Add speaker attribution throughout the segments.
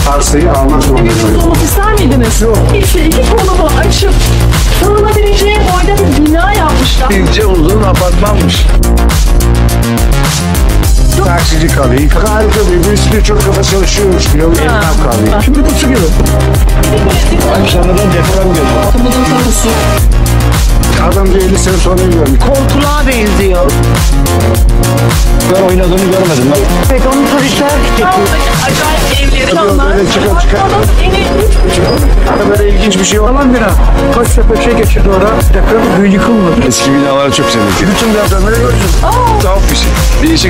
Speaker 1: arsayı almak zorundayız.
Speaker 2: Evinizde olmak ister miydiniz?
Speaker 1: Yok.
Speaker 2: İşte iki kolumu açıp sığınabileceğim boyda bir bina yapmışlar.
Speaker 3: İnce uzun apartmanmış.
Speaker 1: Taksici kalıyor. Harika bir birçok kafa çalışıyormuş diyor. Esnaf kalıyor.
Speaker 2: Şimdi kutu gibi.
Speaker 3: Ay sonradan deprem gördüm.
Speaker 2: Kapıdan tapusu.
Speaker 1: Adam diyor 50 sene sonra görmüş.
Speaker 2: Koltuğa benziyor.
Speaker 3: Ben oynadığını görmedim ben.
Speaker 2: Peki onu turistler İstanbul'daki acayip evleri.
Speaker 1: Böyle çıkar çıkar. Böyle ilginç bir şey var.
Speaker 4: Alan bina. Kaç sefer şey geçirdi orada. Deprem yıkılmadı.
Speaker 3: Eski binaları çok sevdim.
Speaker 1: Bütün depremleri görüyorsun.
Speaker 3: Tuhaf bir şey. Değişik.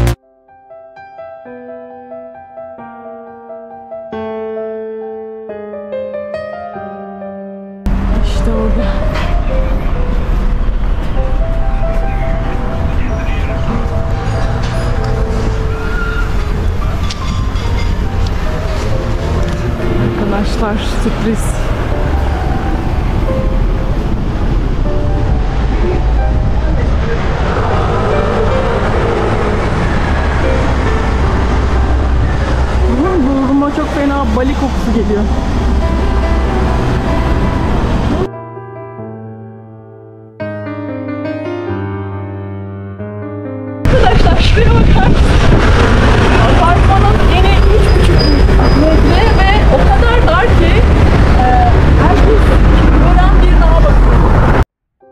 Speaker 2: İşte orada. Arkadaşlar sürpriz. Burnuma çok fena balık kokusu geliyor. Arkadaşlar şuraya bakar mısınız? Apartmanın eni 3,5 metre ve o kadar dar ki herkes gören bir dağa bakıyor.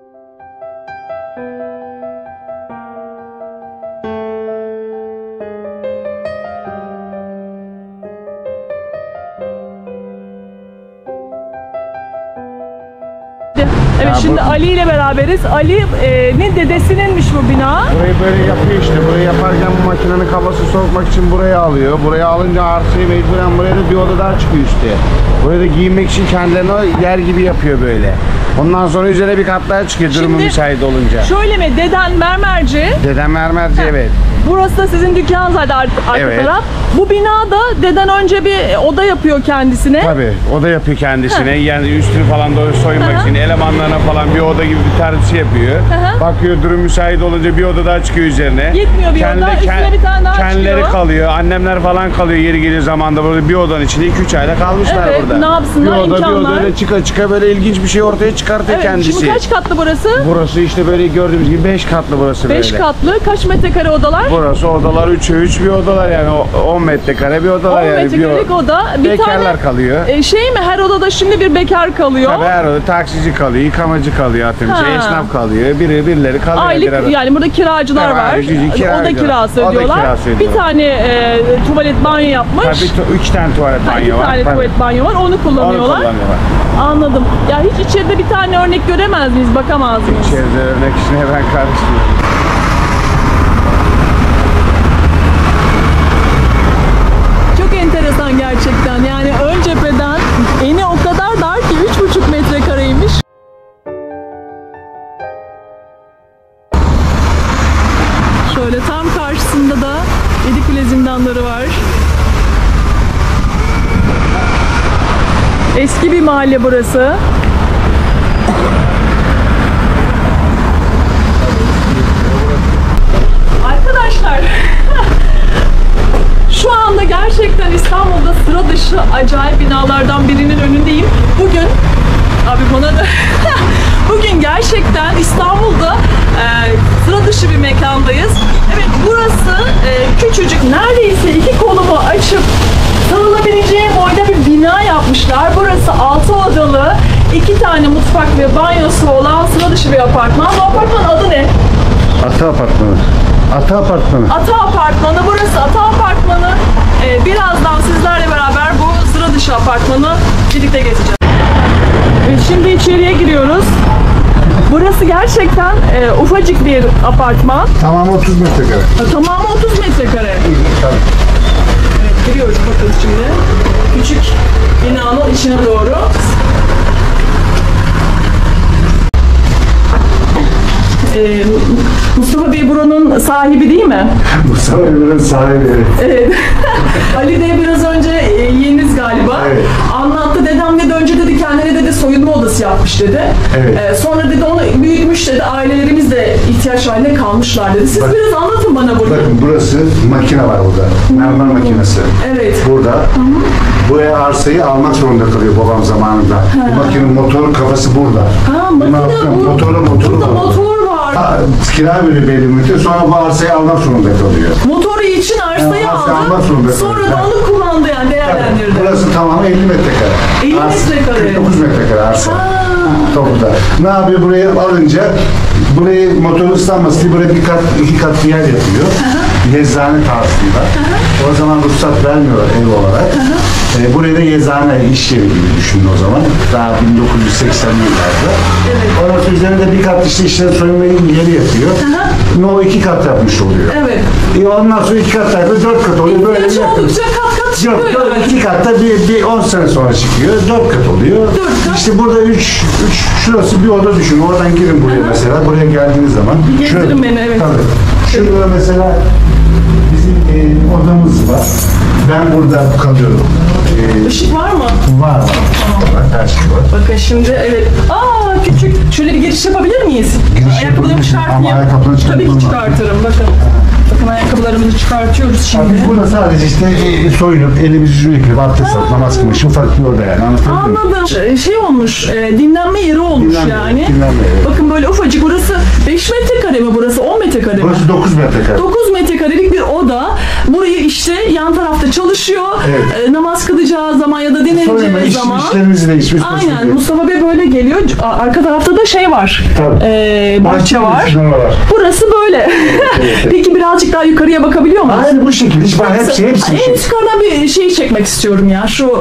Speaker 2: Evet şimdi Ali ile beraberiz. Ali'nin dedesininmiş bu bina.
Speaker 1: Burayı böyle yapıyor işte. Burayı yaparken bu makinenin kafası soğutmak için buraya alıyor. Buraya alınca arsayı mecburen buraya da bir oda daha çıkıyor işte. Buraya da giyinmek için kendilerine yer gibi yapıyor böyle. Ondan sonra üzerine bir kat daha çıkıyor durumu
Speaker 2: Şimdi
Speaker 1: müsait olunca.
Speaker 2: Şöyle mi? Deden mermerci.
Speaker 1: Dedem mermerci evet.
Speaker 2: Burası da sizin dükkan zaten arka
Speaker 1: Evet.
Speaker 2: taraf. Bu binada deden önce bir oda yapıyor kendisine.
Speaker 1: Tabii o da yapıyor kendisine. Yani üstünü falan da soymak için elemanlarına falan bir oda gibi bir tercih yapıyor. Bakıyor durum müsait olunca bir oda daha çıkıyor üzerine.
Speaker 2: Yetmiyor bir oda, üstüne bir tane daha
Speaker 1: kendileri
Speaker 2: çıkıyor.
Speaker 1: kalıyor. Annemler falan kalıyor yeri geliyor zamanda burada bir odanın içinde 2-3 ayda kalmışlar
Speaker 2: Evet,
Speaker 1: burada.
Speaker 2: ne yapsınlar,
Speaker 1: bir oda
Speaker 2: imkanlar.
Speaker 1: öyle çıka böyle ilginç bir şey ortaya çıkartıyor
Speaker 2: Evet,
Speaker 1: kendisi.
Speaker 2: şimdi kaç katlı burası?
Speaker 1: Burası işte böyle gördüğümüz gibi 5 katlı burası
Speaker 2: 5
Speaker 1: böyle.
Speaker 2: katlı. Kaç metrekare odalar?
Speaker 1: Burası odalar 3'e 3 bir odalar yani 10 metrekare bir
Speaker 2: 10
Speaker 1: odalar yani.
Speaker 2: metrekarelik oda. Bir
Speaker 1: Bekarlar
Speaker 2: tane
Speaker 1: kalıyor.
Speaker 2: şey mi? Her odada şimdi bir bekar kalıyor.
Speaker 1: Tabii her oda taksici kalıyor, yıkamacı kalıyor atıyorum.
Speaker 2: Ha.
Speaker 1: Esnaf kalıyor, birileri kalıyor.
Speaker 2: Aylık
Speaker 1: birer-
Speaker 2: yani burada kiracılar
Speaker 1: Tabii,
Speaker 2: var.
Speaker 1: aylık kiracılar.
Speaker 2: Oda kirası
Speaker 1: Oda
Speaker 2: ödüyorlar.
Speaker 1: kirası
Speaker 2: Bir
Speaker 1: ödüyorlar.
Speaker 2: tane tuvalet banyo yapmış.
Speaker 1: Tabii 3 tane tuvalet
Speaker 2: Ha,
Speaker 1: banyo
Speaker 2: iki
Speaker 1: var.
Speaker 2: tane
Speaker 1: Tabii.
Speaker 2: tuvalet banyo var. Onu
Speaker 1: Onu
Speaker 2: kullanıyorlar.
Speaker 1: kullanıyorlar.
Speaker 2: Anladım. Ya hiç içeride bir tane örnek göremez miyiz? Bakamaz mıyız?
Speaker 1: İçeride örnek işine ben karışmıyorum.
Speaker 2: Çok enteresan gerçekten. Yani ön cepheden eni o kadar dar ki 3,5 metrekareymiş. Şöyle tam karşısında da Yedikule zindanları var. Eski bir mahalle burası. Arkadaşlar şu anda gerçekten İstanbul'da sıra dışı acayip binalardan birinin önündeyim. Bugün abi bana da bugün gerçekten İstanbul'da sıra dışı bir mekandayız. Evet burası küçücük, neredeyse iki kolumu açıp sığınabileceğim boyda bir bina yapmışlar. Burası 6 odalı, 2 tane mutfak ve banyosu olan sıra dışı bir apartman. Bu apartmanın adı ne?
Speaker 1: Ata apartmanı. Ata apartmanı.
Speaker 2: Ata Apartmanı. Burası Ata Apartmanı. Birazdan sizlerle beraber bu sıra dışı apartmanı birlikte gezeceğiz. Evet, şimdi içeriye giriyoruz. Burası gerçekten ufacık bir apartman.
Speaker 1: Tamam 30 metrekare.
Speaker 2: Tamamı 30 metrekare. Evet, giriyoruz bakın şimdi. Küçük binanın içine doğru. Mustafa Bey buranın sahibi değil mi?
Speaker 1: Mustafa Bey'in sahibi.
Speaker 2: Evet. Ali de biraz önce yeğeniz galiba.
Speaker 1: Evet.
Speaker 2: Anlattı. Dedem dedi önce dedi kendine dedi soyunma odası yapmış dedi.
Speaker 1: Evet.
Speaker 2: Sonra dedi onu büyütmüş dedi. Ailelerimiz de ihtiyaç haline kalmışlar dedi. Siz biraz anlatın bana burada.
Speaker 1: Bakın burası makine var burada. Mermer makinesi.
Speaker 2: Evet.
Speaker 1: Burada. buraya arsayı almak zorunda kalıyor babam zamanında. Bu makinenin motor kafası burada.
Speaker 2: Ha, makine bu.
Speaker 1: Motoru
Speaker 2: Burada
Speaker 1: var.
Speaker 2: motor var.
Speaker 1: Kira veriyor belli müddet, sonra bu arsayı almak zorunda kalıyor.
Speaker 2: Motoru için arsayı
Speaker 1: arsayı almak
Speaker 2: aldı.
Speaker 1: zorunda
Speaker 2: Sonra
Speaker 1: kalıyor.
Speaker 2: da onu kullandı yani değerlendirdi.
Speaker 1: Burası tamamı 50 metrekare.
Speaker 2: 50 metrekare.
Speaker 1: 49 metrekare arsa. Topluda. Ne yapıyor burayı alınca? Burayı motoru ıslanması diye buraya iki kat bir yer yapıyor. Yezane tarzında. O zaman ruhsat vermiyorlar ev olarak. Burayı da yezane iş yeri gibi düşünün o zaman. Daha 1980'li yıllarda. Ondan sonra üzerinde bir kat işte işler soyunmayı yeri yapıyor. O 2 kat yapmış oluyor.
Speaker 2: Evet.
Speaker 1: Ondan sonra 2 kat yapıyor, 4 kat oluyor. Böyle
Speaker 2: İhtiyaç
Speaker 1: yakın.
Speaker 2: oldukça kat kat çıkıyor
Speaker 1: Yok,
Speaker 2: yani.
Speaker 1: 2 katta bir 10 sene sonra çıkıyor. 4 kat oluyor.
Speaker 2: 4 kat.
Speaker 1: İşte burada 3 şurası bir oda düşün. Oradan girin buraya mesela. Buraya geldiğiniz zaman.
Speaker 2: Gezdirin beni, evet.
Speaker 1: Tabii. Şurada mesela bizim odamız var. Ben burada kalıyorum.
Speaker 2: Işık var mı?
Speaker 1: Var. Her şey var.
Speaker 2: Bakın şimdi evet. Aa küçük. Şöyle bir giriş yapabilir miyiz? Ayakkabılarımı
Speaker 1: yapabilirsin
Speaker 2: çıkartayım.
Speaker 1: ama ayakkabılarını
Speaker 2: Tabii ki
Speaker 1: çıkartman
Speaker 2: çıkartırım. Bakın. Bakın ayakkabılarımızı çıkartıyoruz şimdi.
Speaker 1: Biz burada sadece işte soyunup elimizi yüzünü yıkayıp abdest alıp namaz kılmak için ufak bir oda yani. Anlatabildim mi?
Speaker 2: Anladım. Şey olmuş, dinlenme yeri olmuş
Speaker 1: Dinlenme,
Speaker 2: yani.
Speaker 1: dinlenme yeri.
Speaker 2: Bakın böyle ufacık, burası 5 metrekare mi burası, 10 metrekare mi?
Speaker 1: Burası 9 metrekare.
Speaker 2: 9 metrekarelik bir oda. Burayı işte yan tarafta çalışıyor.
Speaker 1: Evet.
Speaker 2: Namaz kılacağı zaman ya da
Speaker 1: Soyunma,
Speaker 2: dinleneceği zaman.
Speaker 1: işlerimizi de hiçbir
Speaker 2: Aynen. Mustafa Bey böyle geliyor. Arka tarafta da şey var.
Speaker 1: Tabii.
Speaker 2: Bahçe var.
Speaker 1: Var.
Speaker 2: Burası böyle. Peki birazcık daha yukarıya bakabiliyor muyuz?
Speaker 1: Aynı bu şekilde. Hiç ben hepsi.
Speaker 2: En üst yukarıdan bir şey çekmek istiyorum ya. Şu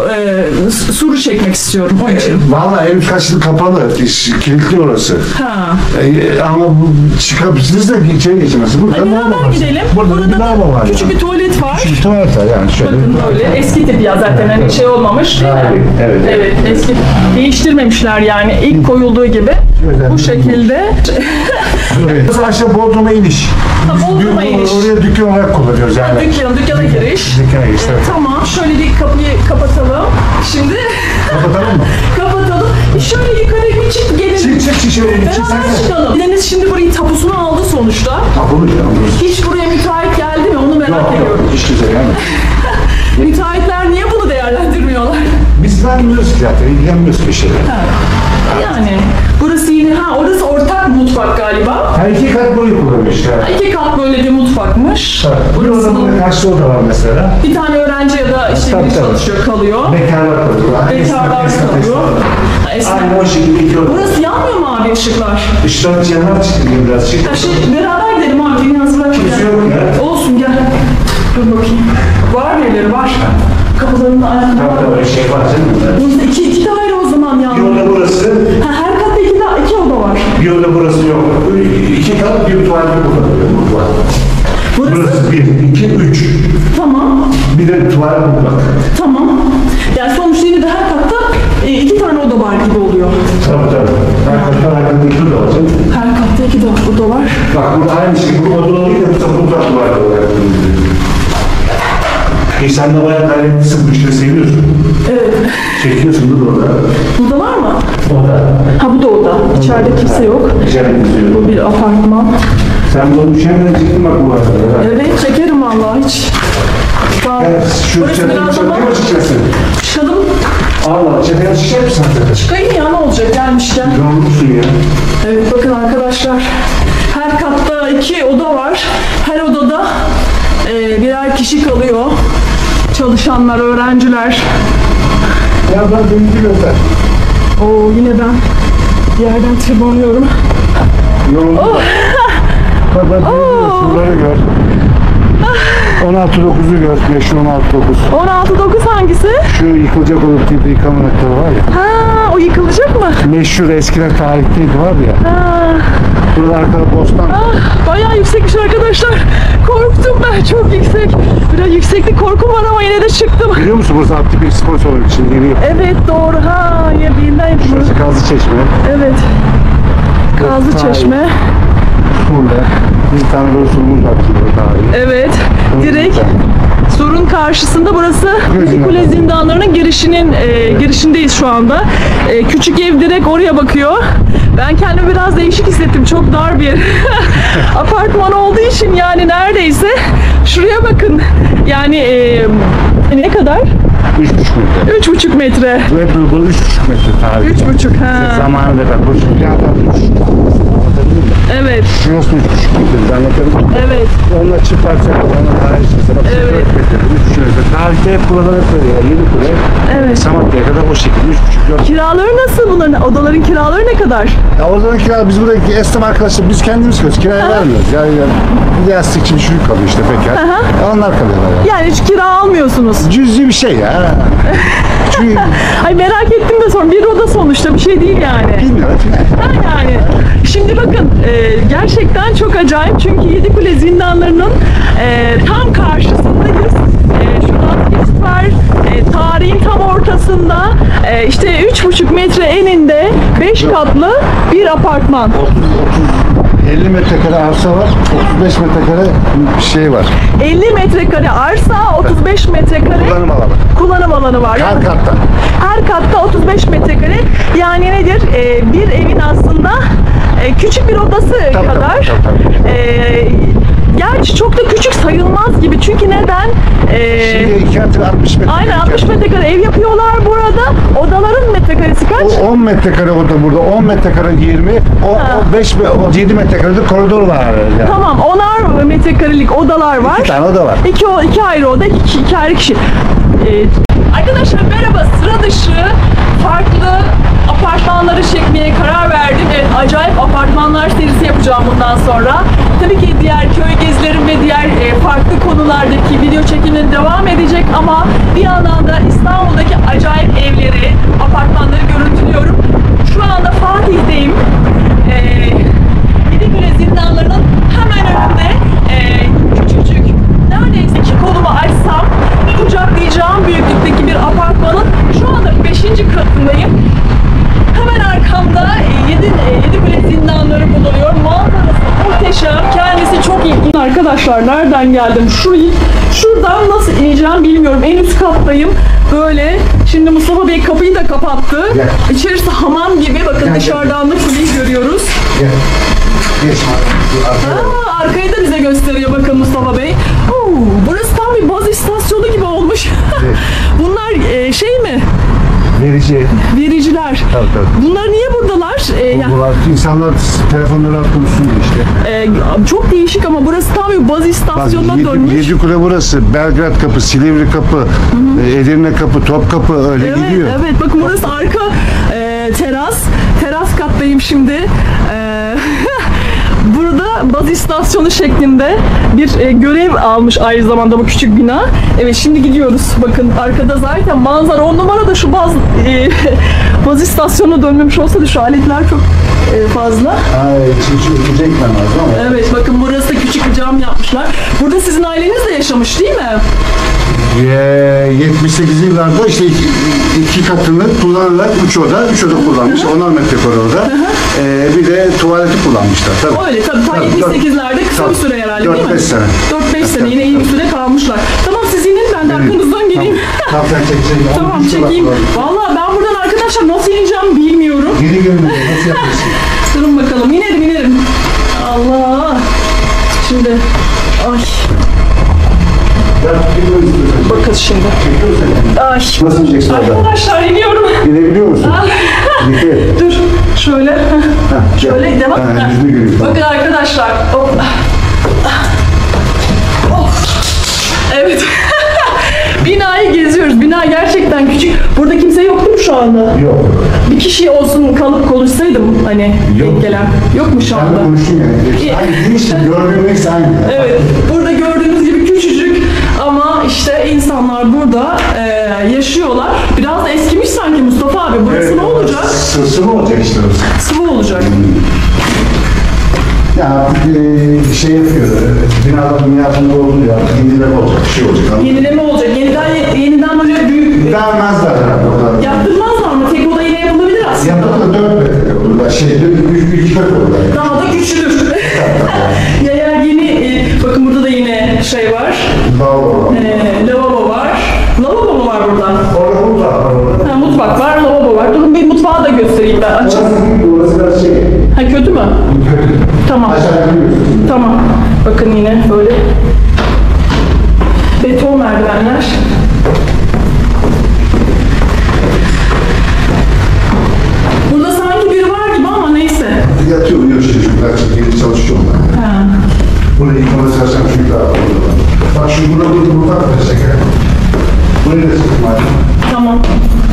Speaker 2: suru çekmek istiyorum. Onun için.
Speaker 1: Vallahi ev kaçlı kapalı. Kilitli orası.
Speaker 2: Ha.
Speaker 1: Ama bu çıkabilirsiniz de içeri geçemezsiniz. Burada lavabo
Speaker 2: Beraber
Speaker 1: var.
Speaker 2: gidelim.
Speaker 1: Burada
Speaker 2: Burada
Speaker 1: bir lavabo var.
Speaker 2: küçük
Speaker 1: yani.
Speaker 2: bir tuvalet var.
Speaker 1: Küçük bir tuvalet var yani şöyle.
Speaker 2: Bakın böyle eski tip ya zaten hani şey olmamış değil mi?
Speaker 1: Evet.
Speaker 2: Evet, eski değiştirmemişler yani ilk koyulduğu gibi
Speaker 1: Öyle.
Speaker 2: bu şekilde.
Speaker 1: Evet. Burası aşağı Bodrum'a iniş.
Speaker 2: Ha, Bodrum'a
Speaker 1: Biz
Speaker 2: iniş.
Speaker 1: Oraya dükkan olarak kullanıyoruz yani.
Speaker 2: Dükkana giriş.
Speaker 1: Dükkana giriş. Evet.
Speaker 2: Tamam, şöyle bir kapıyı kapatalım. Şimdi
Speaker 1: Kapatalım mı?
Speaker 2: kapatalım. Şöyle yukarı bir çık gelin.
Speaker 1: Çık şöyle.
Speaker 2: Beraber çıkalım. Deniz şimdi burayı tapusunu aldı sonuçta.
Speaker 1: Tapulu canım.
Speaker 2: Hiç buraya müteahhit geldi mi onu merak ediyorum.
Speaker 1: Hiç güzel yani.
Speaker 2: Müteahhitler niye bunu değerlendirmiyorlar?
Speaker 1: Biz vermiyoruz ki zaten. İlgilenmiyoruz bir şeyler.
Speaker 2: Yani burası yine orası ortak mutfak galiba.
Speaker 1: Her 2 kat burayı kullanıyor işte.
Speaker 2: 2 kat böyle bir mutfakmış.
Speaker 1: Burası
Speaker 2: Burası
Speaker 1: karşı oda var mesela.
Speaker 2: bir tane öğrenci ya da işte
Speaker 1: Tabii,
Speaker 2: biri
Speaker 1: tabii.
Speaker 2: çalışıyor kalıyor.
Speaker 1: Bekarlar kalıyor.
Speaker 2: Bekarlar kalıyor. Ha, esnaf.
Speaker 1: Aynı o şekilde 2 oda.
Speaker 2: Burası yanmıyor mu abi ışıklar?
Speaker 1: Işıklar yanar çıktı biraz.
Speaker 2: Ya beraber gidelim abi beni yalnız bırakma.
Speaker 1: Kimse yok ya.
Speaker 2: Olsun gel. Dur bakayım. Var birileri var. Kapılarının ayağında var.
Speaker 1: Tabii öyle şey var canım.
Speaker 2: Burada iki daire o zaman
Speaker 1: Bir
Speaker 2: yani.
Speaker 1: oda burası,
Speaker 2: Ha, her katta iki oda var.
Speaker 1: bir oda burası yok. 2 kat bir tuvalet kullanıyor mutfak. Burası 1, 2, 3.
Speaker 2: Tamam.
Speaker 1: Bir de tuvalet mutfak.
Speaker 2: Tamam. Yani sonuçta yine de her katta 2 tane oda var gibi oluyor.
Speaker 1: Tabii. Her katta herhalde 2 oda var canım.
Speaker 2: Her katta 2 oda var.
Speaker 1: Bak burada aynı şey. Bu odaları da mutfak var olarak. Sen de bayağı gayretlisin, bu işleri seviyorsun.
Speaker 2: Evet.
Speaker 1: Çekiyorsun dur orada.
Speaker 2: Burada var mı?
Speaker 1: Oda.
Speaker 2: Ha bu da oda. İçeride kimse yok.
Speaker 1: İçeride kimse yok.
Speaker 2: Bu bir apartman.
Speaker 1: Sen bunu düşenden çektin bak bu arada.
Speaker 2: Evet çekerim vallahi hiç. Bak,
Speaker 1: Şu
Speaker 2: burası
Speaker 1: çatıya
Speaker 2: biraz ama
Speaker 1: mı çıkacaksın?
Speaker 2: çıkalım.
Speaker 1: Allah çatıya çıkacak mısın sen?
Speaker 2: Çıkayım ya ne olacak gelmişken.
Speaker 1: Yorulmuşsun ya.
Speaker 2: Evet bakın arkadaşlar. Her katta 2 oda var. Her odada birer kişi kalıyor. Çalışanlar, öğrenciler.
Speaker 1: Ya ben denizi göster.
Speaker 2: Oo yine ben bir yerden tırmanıyorum.
Speaker 1: Yoruldum. Bak şunları gör. 16.9'u gör. Meşhur 16.9.
Speaker 2: 16-9 hangisi?
Speaker 1: Şu yıkılacak olup gibi yıkamamakları var ya.
Speaker 2: Ha o yıkılacak mı?
Speaker 1: Meşhur eskiden tarihteydi var ya.
Speaker 2: Ha.
Speaker 1: Burada arkada bostan.
Speaker 2: Bayağı yüksekmiş arkadaşlar. Korktum ben çok yüksek. Biraz yükseklik korkum var ama yine de çıktım.
Speaker 1: Biliyor musun burası aktif bir spor salonu için yeni yapıyor.
Speaker 2: Evet doğru ha ya bilmem yapılır.
Speaker 1: Burası Kazlı Çeşme.
Speaker 2: Evet. Kazlı Çeşme.
Speaker 1: Burada bir tane böyle surumuz var burada daha iyi.
Speaker 2: Evet. Direkt surun karşısında burası Kule zindanlarının girişindeyiz şu anda. Küçük ev direkt oraya bakıyor. Ben kendimi biraz değişik hissettim. Çok dar bir apartman olduğu için yani neredeyse şuraya bakın. Yani ne kadar?
Speaker 1: 3,5 metre.
Speaker 2: 3,5 metre.
Speaker 1: Bu hep bu 3,5 metre tarihi.
Speaker 2: 3,5 ha.
Speaker 1: Zamanında bak bu şimdi anlatabilir mi?
Speaker 2: Evet.
Speaker 1: Şurası 3,5 metre anlatabilir miyim?
Speaker 2: Evet.
Speaker 1: Onunla çıparsak ona tarih işte bak
Speaker 2: Evet.
Speaker 1: 4 metre 3 metre. Tarihte hep buralar hep böyle ya. Yeni kule.
Speaker 2: Evet.
Speaker 1: Samatya'ya kadar o şekilde 3,5-4.
Speaker 2: Kiraları nasıl bunların? Odaların kiraları ne kadar?
Speaker 1: Ya oradan kira biz buradaki esnaf arkadaşlar biz kendimiz kalıyoruz. Kiraya vermiyoruz. Yani bir de yastıkçı bir çocuk kalıyor işte bekar. Onlar kalıyorlar yani.
Speaker 2: Yani hiç kira almıyorsunuz.
Speaker 1: Cüzi bir şey ya. Çünkü
Speaker 2: Ay merak ettim de sonra bir oda sonuçta bir şey değil yani.
Speaker 1: bilmiyorum.
Speaker 2: Ha yani. Şimdi bakın gerçekten çok acayip çünkü Yedikule zindanlarının tam karşısındayız. Şurada pist var. Tarihin tam ortasında işte 3,5 metre eninde 5 katlı bir apartman.
Speaker 1: 50 metrekare arsa var, 35 metrekare şey var.
Speaker 2: 50 metrekare arsa, 35 metrekare
Speaker 1: Kullanım alanı.
Speaker 2: kullanım alanı var.
Speaker 1: Her katta.
Speaker 2: Her katta 35 metrekare. Yani nedir? Bir evin aslında küçük bir odası
Speaker 1: Tabii,
Speaker 2: kadar.
Speaker 1: tabii.
Speaker 2: Gerçi çok da küçük sayılmaz gibi. Çünkü neden?
Speaker 1: Şimdi 2 artı 60 metrekare.
Speaker 2: Aynen 60 metrekare ev yapıyorlar burada. Odaların metrekaresi kaç?
Speaker 1: O 10 metrekare oda burada, 10 metrekare 20, o 5 o 7 metrekarede koridor var yani.
Speaker 2: Tamam, 10'ar metrekarelik odalar var.
Speaker 1: 2 tane oda var.
Speaker 2: İki ayrı oda, iki ayrı kişi. Arkadaşlar merhaba, sıra dışı farklı apartmanları çekmeye karar verdim. Evet, acayip apartmanlar serisi yapacağım bundan sonra. Tabii ki diğer köy gezilerim ve diğer farklı konulardaki video çekimleri devam edecek ama bir yandan da İstanbul'daki acayip evleri, apartmanları görüntülüyorum. Şu anda Fatih'teyim. Yedikule zindanlarının hemen önünde küçücük, neredeyse 2 kolumu açsam kucaklayacağım büyüklükteki bir apartmanın şu anda 5. katındayım. Hemen arkamda Yedikule zindanları bulunuyor. Manzarası muhteşem. Kendisi çok ilginç. Arkadaşlar nereden geldim? Şuradan nasıl ineceğim bilmiyorum. En üst kattayım. Böyle. Şimdi Mustafa Bey kapıyı da kapattı.
Speaker 1: Gel.
Speaker 2: İçerisi hamam gibi. Bakın
Speaker 1: Gel,
Speaker 2: dışarıdan da kuleyi görüyoruz.
Speaker 1: Gel. Geç arkaya.
Speaker 2: Arkayı da bize gösteriyor bakın Mustafa Bey. Burası tam bir baz istasyonu gibi olmuş.
Speaker 1: Evet.
Speaker 2: Bunlar şey mi?
Speaker 1: Verici.
Speaker 2: Vericiler.
Speaker 1: Tabii.
Speaker 2: Bunlar niye buradalar?
Speaker 1: Bunlar insanlar telefonları konuşsun diye işte.
Speaker 2: Çok değişik ama burası tam bir baz istasyonuna dönmüş.
Speaker 1: Yedikule burası. Belgrad kapı, Silivri kapı, Edirne kapı, Topkapı öyle gidiyor.
Speaker 2: Evet bakın burası arka teras. Teras kattayım şimdi. Burada baz istasyonu şeklinde bir görev almış aynı zamanda bu küçük bina. Evet şimdi gidiyoruz. Bakın arkada zaten manzara 10 numara da şu baz istasyonuna dönmemiş olsa da şu aletler çok fazla.
Speaker 1: Ay, çünkü çekmem lazım ama.
Speaker 2: Evet bakın burası da küçük bir cam yapmışlar. Burada sizin aileniz de yaşamış değil mi?
Speaker 1: 78 yıllarda işte iki katını kullanarak 3 oda kullanmış. 10'ar metrekare oda. Bir de tuvaleti kullanmışlar tabii.
Speaker 2: Öyle tabii. Ta 78'lerde kısa bir süre herhalde değil mi?
Speaker 1: 4-5 sene.
Speaker 2: 4-5 sene yine iyi bir süre kalmışlar. Tamam siz inin ben de arkanızdan geleyim.
Speaker 1: Tamam sen çekeceğim.
Speaker 2: Tamam çekeyim. Vallahi ben buradan arkadaşlar nasıl ineceğim bilmiyorum.
Speaker 1: Yeni görünüyor. Nasıl yapıyorsun?
Speaker 2: Durun bakalım. İnerim. Allah. Şimdi. Ay. Bakın şimdi. Ay.
Speaker 1: Nasıl ineceksin orada?
Speaker 2: Arkadaşlar iniyorum.
Speaker 1: İnebiliyor musun?
Speaker 2: Dur. Şöyle. Şöyle devam.
Speaker 1: Yüzünü göreyim.
Speaker 2: Bakın arkadaşlar. Hop. Evet. Binayı geziyoruz. Bina gerçekten küçük. Burada kimse yok değil mi şu anda?
Speaker 1: Yok.
Speaker 2: Bir kişi olsun kalıp konuşsaydım hani
Speaker 1: Yok.
Speaker 2: denk gelen. Yok mu şu
Speaker 1: Ben de
Speaker 2: anda?
Speaker 1: konuştum yani. Aynı işte gördüğüm hepsi aynı.
Speaker 2: Evet. Burada gördüğünüz gibi küçücük ama işte insanlar burada yaşıyorlar. Biraz da eskimiş sanki Mustafa abi. Burası ne olacak?
Speaker 1: Sıvı olacak işte orası.
Speaker 2: Sıvı olacak.
Speaker 1: Ya şey yapıyor, binaların hayatında oluyor, yenileme olacak, bir şey olacak.
Speaker 2: Yenileme olacak. Yeniden böyle büyük
Speaker 1: Vermezler herhalde.
Speaker 2: yaptırmazlar mı? Tek oda yine yapılabilir aslında.
Speaker 1: Yapıp da 4 metre olurlar, üç kat olurlar.
Speaker 2: Daha da küçülür. Ya yeni bakın burada da yine şey var. Lavabo var. Lavabo mu var burada?
Speaker 1: Orada mutfak var orada.
Speaker 2: Ha, mutfak var, lavabo var. Durun bir mutfağı da göstereyim ben. Açın.
Speaker 1: Orası biraz şey.
Speaker 2: Ha kötü mü?
Speaker 1: Kötü.
Speaker 2: Tamam.
Speaker 1: Aşağı gidiyorsun.
Speaker 2: Tamam. Bakın yine böyle beton merdivenler.
Speaker 1: Burayı da sıkma.
Speaker 2: Tamam.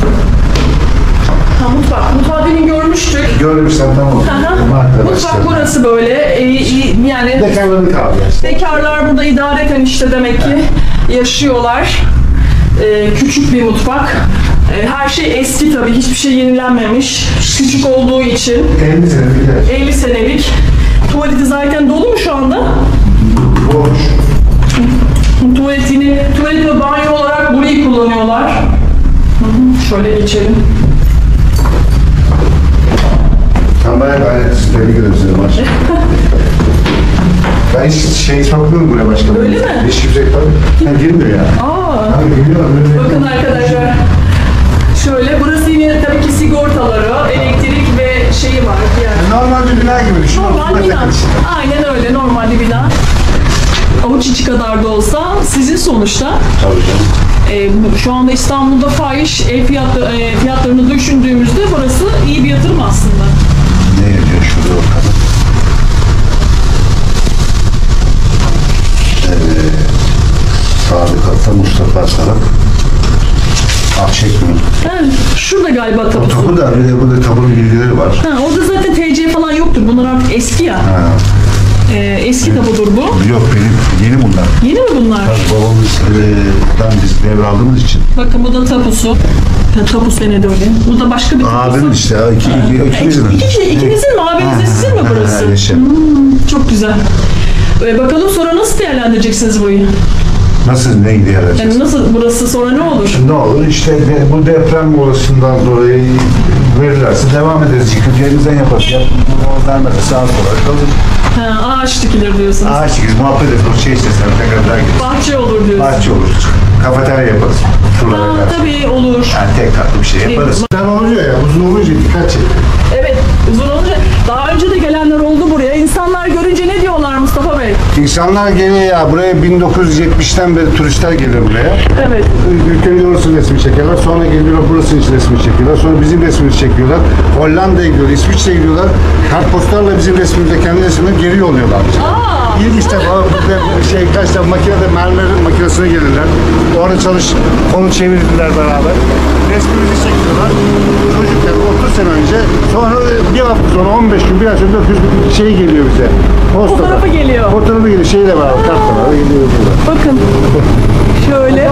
Speaker 2: Ha, mutfak. Mutfağı demin görmüştük.
Speaker 1: Görmüşsen tamam.
Speaker 2: Mutfak burası böyle. Yani
Speaker 1: Bekarların kaldı.
Speaker 2: bekarlar burada idareten işte demek ki yaşıyorlar. Küçük bir mutfak. Her şey eski tabii. Hiçbir şey yenilenmemiş. Küçük olduğu için.
Speaker 1: 50 senelik yer.
Speaker 2: 50 senelik. Tuvaleti zaten dolu mu şu anda?
Speaker 1: Boş.
Speaker 2: Tuvalet ve banyo olarak burayı kullanıyorlar. Şöyle geçelim.
Speaker 1: Sen bayağı gayretlisin. Tebrik ederim seni maşallah. Ben hiç şey sokmuyorum buraya başkanım.
Speaker 2: Öyle mi?
Speaker 1: Hiç kimse tabii. Girmiyor ya. Abi geliyor.
Speaker 2: Bakın arkadaşlar. Şöyle, burası yine tabii ki sigortaları, elektrik ve şeyi var. Yani
Speaker 1: Normal bir bina gibi düşün.
Speaker 2: normal bina. Aynen öyle, normal bir bina. Avuç içi kadar da olsa sizin sonuçta.
Speaker 1: Tabii canım.
Speaker 2: Şu anda İstanbul'da fahiş ev fiyatlarını düşündüğümüzde burası iyi bir yatırım aslında.
Speaker 1: Ne yapıyor şurada bakalım. Sağ katta Mustafa Sarak. Çekmiyor.
Speaker 2: Şurada galiba tapusu.
Speaker 1: Tapu da bir de burada tapunun bilgileri var.
Speaker 2: Orada zaten TC falan yoktur. Bunlar artık eski ya. Eski tapudur bu.
Speaker 1: Yok benim yeni bunlar.
Speaker 2: Yeni mi bunlar?
Speaker 1: Babamızdan biz devraldığımız için.
Speaker 2: Bakın bu da tapusu. Tapu senedi öyle. Bu da başka bir tapusu.
Speaker 1: Abim işte ya. İkinizin mi?
Speaker 2: İkinizin mi? Abinizin sizin mi burası? Çok güzel. Bakalım sonra nasıl değerlendireceksiniz burayı?
Speaker 1: Nasıl ne gidiyor?
Speaker 2: Yani nasıl burası sonra ne olur?
Speaker 1: Ne olur işte bu deprem olasılığından dolayı verirlerse devam ederiz. Yıkıcı elimizden yaparız. Vermedi sağa sola kalır.
Speaker 2: Ağaç dikilir diyorsunuz.
Speaker 1: Ağaç dikeriz, muhabbet ederiz. O şey istesem tekrar gideriz.
Speaker 2: Bahçe olur diyorsunuz.
Speaker 1: Bahçe olur. Kafeterya yaparız.
Speaker 2: Tabii olur.
Speaker 1: Yani tek katlı bir şey yaparız. Sen oluyor ya, uzun olunca dikkat çek.
Speaker 2: Evet, uzun olunca daha önce de gelenler oldu buraya. İnsanlar görünce ne diyorlar Mustafa Bey?
Speaker 1: İnsanlar geliyor ya, buraya 1970'ten beri turistler gelir buraya.
Speaker 2: Evet.
Speaker 1: Ülkenin orası resmi çekiyorlar, sonra geliyorlar burasının için resmi çekiyorlar, sonra bizim resmimizi çekiyorlar. Hollanda'ya gidiyorlar, İsviçre'ye gidiyorlar. Kartpostarla bizim resmimize, kendi resmimize geri yolluyorlar. İlk işte kaç tane makinede mermerin makinesine gelirler. Orada onu çevirdiler beraber. Resmimizi çekiyorlar. Çocukken 30 sene önce, sonra bir hafta sonra 15 gün, bir ay sonra 900 bir şey geliyor bize. Postada.
Speaker 2: Fotoğrafı geliyor.
Speaker 1: Fotoğrafı geliyor, şeyle beraber, kartla geliyor burada.
Speaker 2: Bakın. Şöyle.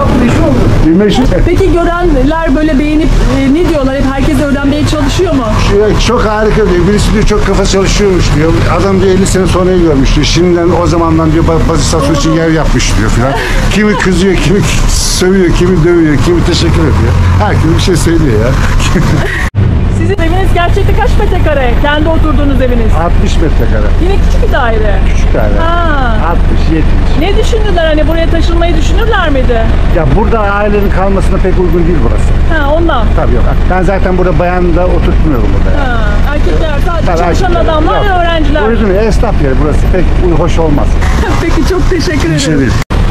Speaker 2: Peki görenler böyle beğenip ne diyorlar? Hep herkes öğrenmeye çalışıyor mu?
Speaker 1: Çok harika diyor. Birisi diyor çok kafa çalışıyormuş diyor. Adam diyor 50 sene sonra görmüş diyor. Şimdiden o zamandan diyor bazı satış için yer yapmış diyor filan. Kimi kızıyor, kimi sövüyor, kimi dövüyor, kimi teşekkür ediyor. Herkes bir şey söylüyor ya.
Speaker 2: Sizin eviniz gerçekte kaç metrekare? Kendi oturduğunuz eviniz.
Speaker 1: 60 metrekare.
Speaker 2: Yine küçük bir daire.
Speaker 1: Küçük daire. 60, 70.
Speaker 2: Ne düşündüler hani buraya taşınmayı düşünürler miydi?
Speaker 1: Ya burada ailenin kalmasına pek uygun değil burası.
Speaker 2: Ondan.
Speaker 1: Tabii yok. Ben zaten burada bayan da oturtmuyorum burada. Yani.
Speaker 2: Erkekler sadece
Speaker 1: Tabii
Speaker 2: çalışan
Speaker 1: erkekler.
Speaker 2: adamlar ve öğrenciler.
Speaker 1: Uygun esnaf yeri burası pek hoş olmaz.
Speaker 2: Peki çok teşekkür
Speaker 1: Bir şey
Speaker 2: ederim.
Speaker 1: değil.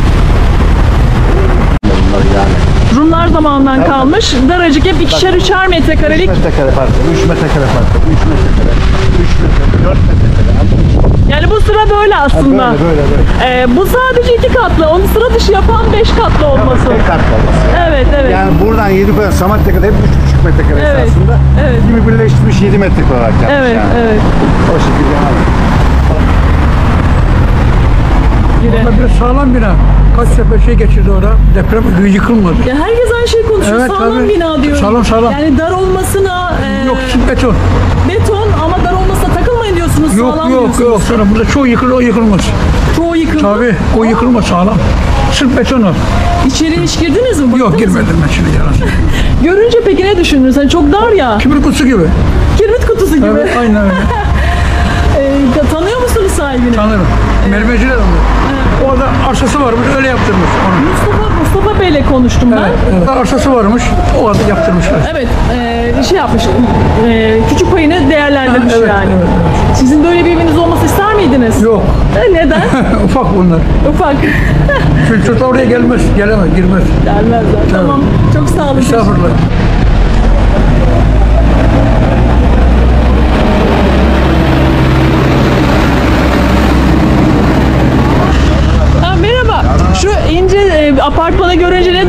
Speaker 1: Bunlar yani.
Speaker 2: Rumlar zamanından kalmış. Daracık hep ikişer üçer metrekarelik.
Speaker 1: 3 metrekare farklı, 3 metrekare farklı, 3 metrekare, 3 metrekare, 4 metrekare.
Speaker 2: Yani bu sıra böyle aslında.
Speaker 1: Böyle.
Speaker 2: Bu sadece 2 katlı. Onu sıra dışı yapan 5 katlı olması.
Speaker 1: Tek katlı olması.
Speaker 2: Evet, evet.
Speaker 1: Yani buradan 7 kadar Samatya'ya kadar hep 3,5 metrekare
Speaker 2: Evet,
Speaker 1: esasında.
Speaker 2: evet.
Speaker 1: Kimi birleştirmiş 7 metrekare olarak yapmış
Speaker 2: Evet,
Speaker 1: yani.
Speaker 2: evet.
Speaker 1: O şekilde yani.
Speaker 4: Orada bir sağlam bina. Kaç sefer şey geçirdi orada. Deprem yıkılmadı.
Speaker 2: Ya herkes aynı şeyi konuşuyor.
Speaker 4: Evet,
Speaker 2: sağlam
Speaker 4: tabii.
Speaker 2: bina diyor.
Speaker 4: Sağlam.
Speaker 2: Yani dar olmasına
Speaker 4: Yok, beton.
Speaker 2: beton ama dar olmasına takılmayın diyorsunuz. Sağlam diyorsunuz.
Speaker 4: Yok. Sonra burada çoğu yıkılır, o yıkılmaz.
Speaker 2: Çoğu yıkıldı.
Speaker 4: Tabii, o yıkılmaz sağlam. Sırf beton o.
Speaker 2: İçeri hiç girdiniz mi?
Speaker 4: Yok,
Speaker 2: Baktınız mı?
Speaker 4: girmedim ben şimdi yalan.
Speaker 2: Görünce peki ne düşündünüz? Hani çok dar ya.
Speaker 4: Kibrit kutusu gibi.
Speaker 2: Kirmit kutusu gibi.
Speaker 4: Evet, aynen öyle.
Speaker 2: Tanıyor musunuz sahibini?
Speaker 4: Tanırım. Mermerciler onlar. Orada arsası varmış, öyle yaptırmış onu.
Speaker 2: Mustafa Bey'le konuştum ben.
Speaker 4: Evet. Arsası varmış, o arada yaptırmışlar.
Speaker 2: Evet, şey yapmış, küçük payını değerlendirmiş
Speaker 4: Evet,
Speaker 2: yani.
Speaker 4: evet.
Speaker 2: Sizin böyle bir eviniz olması ister miydiniz?
Speaker 4: Yok.
Speaker 2: Neden?
Speaker 4: Ufak bunlar.
Speaker 2: Ufak.
Speaker 4: Çünkü çocuk oraya gelmez, girmez.
Speaker 2: Gelmezler. Tamam, çok sağ olun.
Speaker 4: Estağfurullah.
Speaker 2: Merhaba. Şu ince apartmanı görünce ne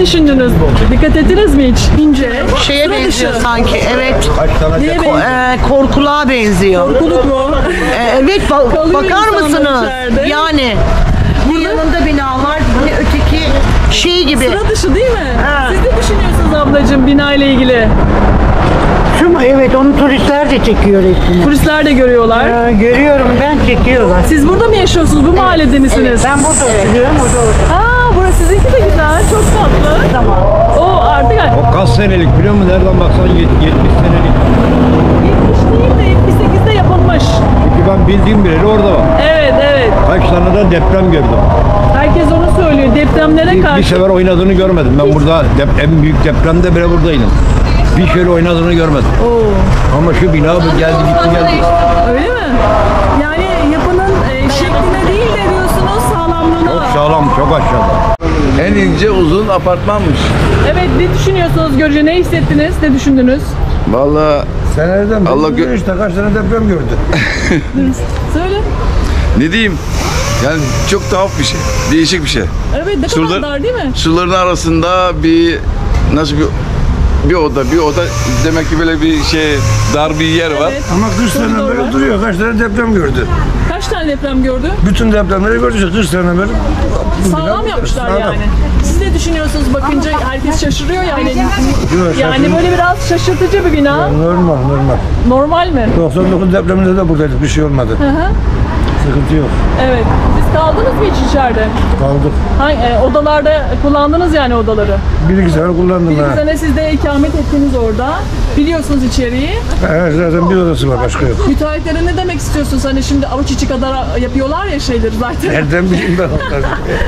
Speaker 2: düşündünüz? Dikkat ettiniz mi hiç? İnce,
Speaker 5: Şeye
Speaker 2: sıra
Speaker 5: benziyor
Speaker 2: dışı.
Speaker 5: sanki. Evet.
Speaker 2: Neye benziyor?
Speaker 5: Korkuluğa benziyor.
Speaker 2: Korkuluk mu?
Speaker 5: Evet
Speaker 2: Kalıyor
Speaker 5: bakar
Speaker 2: insanlar
Speaker 5: mısınız?
Speaker 2: içeride.
Speaker 5: Yani bir yanında binalar, bir öteki şey gibi.
Speaker 2: Sıra dışı değil mi?
Speaker 5: Ha.
Speaker 2: Siz ne düşünüyorsunuz ablacığım bina ile ilgili?
Speaker 6: Şu mu? Evet, onu turistler de çekiyor resmini.
Speaker 2: Turistler de görüyorlar.
Speaker 6: Görüyorum ben, çekiyorlar.
Speaker 2: Siz burada mı yaşıyorsunuz? Bu mahallede misiniz?
Speaker 6: Ben burada oturuyorum, o da orada.
Speaker 2: Aa, burası sizinki de güzel. Çok tatlı. Tamam. O artık
Speaker 3: O kaç senelik biliyor musun? Nereden baksan 70 senelik.
Speaker 2: 70 değil de 78'de yapılmış.
Speaker 3: Çünkü ben bildiğim biri orada var.
Speaker 2: Evet, evet.
Speaker 3: Kaç tane de deprem gördüm.
Speaker 2: Herkes onu söylüyor. Depremlere
Speaker 3: Bir
Speaker 2: karşı.
Speaker 3: sefer oynadığını görmedim. Ben burada en büyük depremde bile buradaydım. Bir şöyle oynadığını görmedim.
Speaker 2: Oo.
Speaker 3: Ama şu bina bu geldi gitti geldi.
Speaker 2: Öyle mi? Yani yapının şekline değil de diyorsunuz sağlamlığına.
Speaker 3: Çok sağlam, çok aşağıda.
Speaker 7: En ince uzun apartmanmış.
Speaker 2: Evet, ne düşünüyorsunuz görünce? Ne hissettiniz? Ne düşündünüz?
Speaker 7: Vallahi
Speaker 3: Senelerden beri
Speaker 7: Allah
Speaker 3: duruyor işte kaç tane deprem gördü.
Speaker 2: Söyle.
Speaker 7: ne diyeyim? Yani çok tuhaf bir şey. Değişik bir şey.
Speaker 2: Evet, ne kadar dar değil mi?
Speaker 7: Surların arasında nasıl bir oda demek ki böyle bir şey dar bir yer var.
Speaker 2: Evet.
Speaker 3: Ama 40 seneden
Speaker 2: Koridor var.
Speaker 3: beri duruyor. Kaç tane deprem gördü.
Speaker 2: Kaç tane deprem gördü?
Speaker 3: Bütün depremleri gördü işte 40 seneden beri.
Speaker 2: Sağlam yapmışlar
Speaker 3: Sağlam.
Speaker 2: yani. Siz ne düşünüyorsunuz bakınca herkes şaşırıyor yani. Yani
Speaker 3: şaşırıyor.
Speaker 2: böyle biraz şaşırtıcı bir bina.
Speaker 3: Normal.
Speaker 2: Normal mi?
Speaker 3: 99 depreminde de buradaydık. Bir şey olmadı.
Speaker 2: Hı hı.
Speaker 3: Sıkıntı yok.
Speaker 2: Evet. Siz kaldınız mı hiç içeride?
Speaker 3: Kaldık.
Speaker 2: Odalarda kullandınız yani odaları.
Speaker 3: Bir iki sefer kullandım
Speaker 2: Bir
Speaker 3: ha.
Speaker 2: sene siz de ikamet ettiniz orada. Biliyorsunuz içeriği.
Speaker 3: Evet, zaten bir odası var başka yok.
Speaker 2: Müteahhitlere ne demek istiyorsunuz? Hani şimdi avuç içi kadar yapıyorlar ya şeyleri zaten.
Speaker 3: Nereden bileyim ben onları?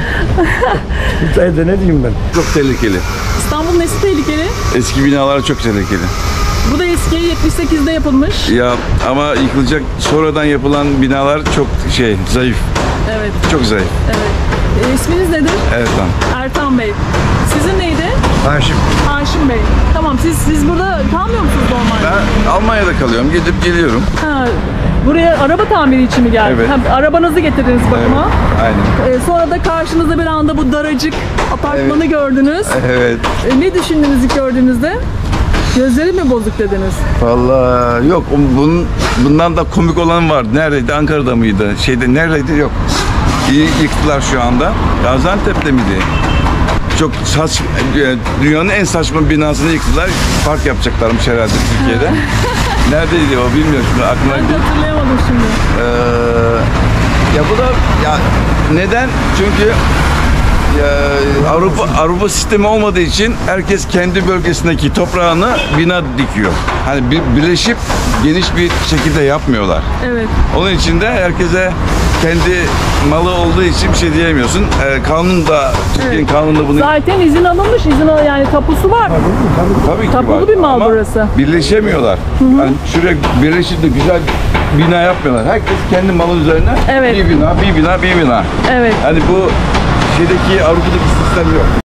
Speaker 3: Müteahhide ne diyeyim ben?
Speaker 7: Çok tehlikeli.
Speaker 2: İstanbul'un nesi tehlikeli?
Speaker 7: Eski binalar çok tehlikeli.
Speaker 2: Bu da eski 78'de yapılmış.
Speaker 7: Ya ama yıkılacak sonradan yapılan binalar çok zayıf.
Speaker 2: Evet,
Speaker 7: Çok zayıf.
Speaker 2: evet. İsminiz nedir?
Speaker 7: Evet lan.
Speaker 2: Ertan Bey. Sizin neydi?
Speaker 3: Haşim.
Speaker 2: Haşim Bey. Tamam, siz burada kalmıyor musunuz normalde?
Speaker 7: Ben Almanya'da kalıyorum. Gidip geliyorum.
Speaker 2: Ha, buraya araba tamiri için mi geldiniz?
Speaker 7: Evet.
Speaker 2: Ha, arabanızı getirdiniz bakıma.
Speaker 7: Aynen.
Speaker 2: Sonra da karşınızda bir anda bu daracık apartmanı gördünüz.
Speaker 7: Evet.
Speaker 2: Ne düşündünüz ilk gördüğünüzde? Gözleri mi bozuk dediniz?
Speaker 7: Vallahi yok. Bundan da komik olan var. Neredeydi? Ankara'da mıydı? Neredeydi? Yok. İyi yıktılar şu anda. Gaziantep'te miydi? Çok dünyanın en saçma binasını yıktılar. Park yapacaklarmış herhalde Türkiye'de. Neredeydi o bilmiyorum şimdi aklıma
Speaker 2: Ben de
Speaker 7: değil.
Speaker 2: hatırlayamadım şimdi.
Speaker 7: Ya bu da neden? Çünkü Avrupa sistemi olmadığı için herkes kendi bölgesindeki toprağını bina dikiyor. Hani birleşip geniş bir şekilde yapmıyorlar.
Speaker 2: Evet.
Speaker 7: Onun için de herkese kendi malı olduğu için bir şey diyemiyorsun. Kanun da Türkiye'nin kanununda bunu
Speaker 2: Zaten izin alınmış, yani tapusu var.
Speaker 7: tabii ki
Speaker 2: Tapulu
Speaker 7: var.
Speaker 2: bir mal
Speaker 7: Ama
Speaker 2: burası.
Speaker 7: birleşemiyorlar. Yani şuraya birleşip de güzel bina yapmıyorlar. Herkes kendi malı üzerine
Speaker 2: Evet.
Speaker 7: bir bina.
Speaker 2: Evet.
Speaker 7: Yani bu Avrupa'daki sistem yok.